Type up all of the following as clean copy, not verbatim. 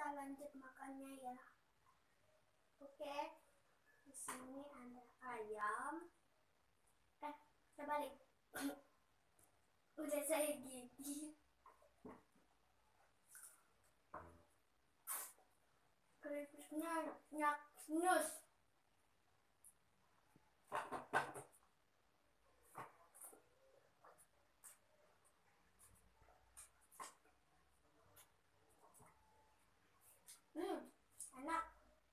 lanjut makannya ya. Oke. Di sini ada ayam. Saya balik. Udah saya gigit. Keripiknya nyaknus. Enak.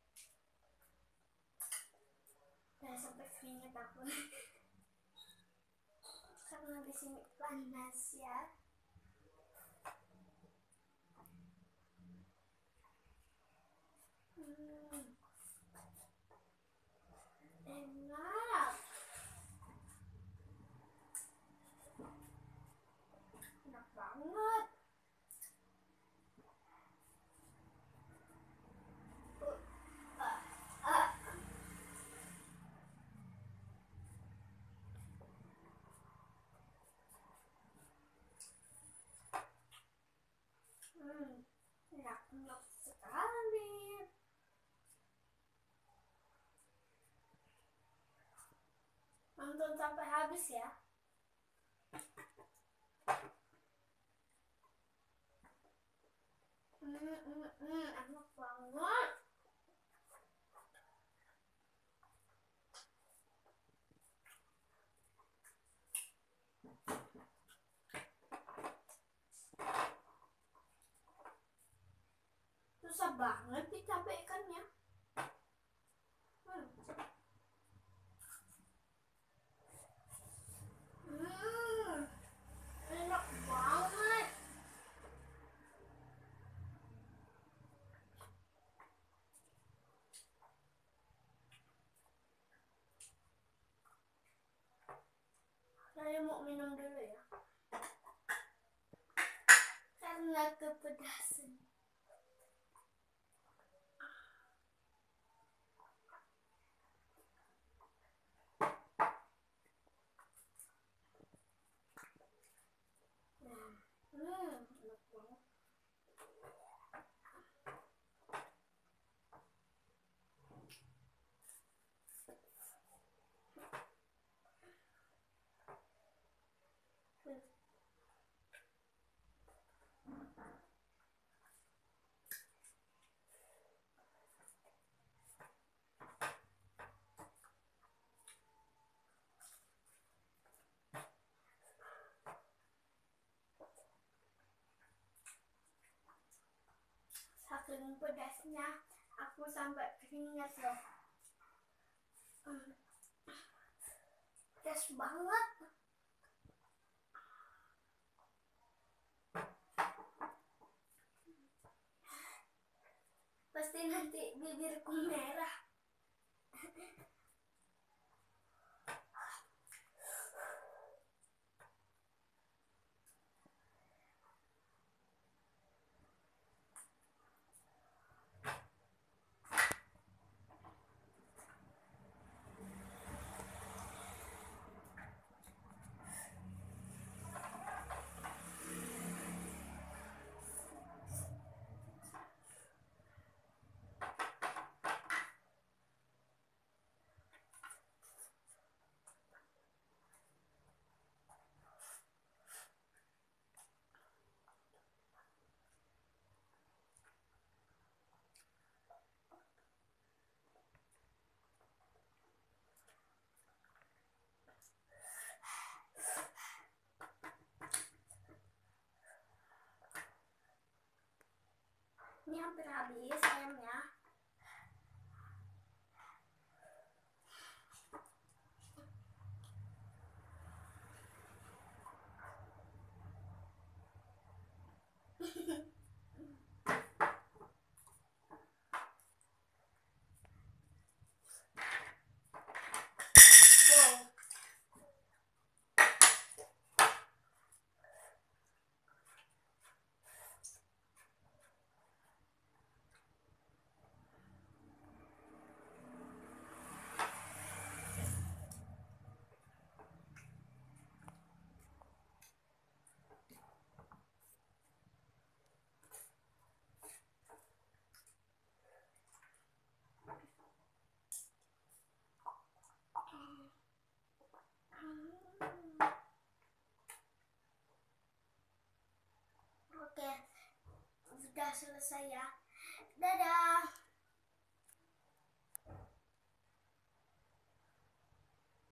Udah sampai keringet aku. Karena di sini panas ya. Enak. Enak banget. Enak sekali. Nonton sampai habis ya. Enak banget. Susah banget dicapaikannya. Enak banget. Saya mau minum dulu ya. Karena kepedasan. Enak banget. Saking pedasnya aku sampai keringat loh. Pedas banget. Pasti nanti bibirku merah. Ini hampir habis ayamnya. udah selesai ya. Dadah.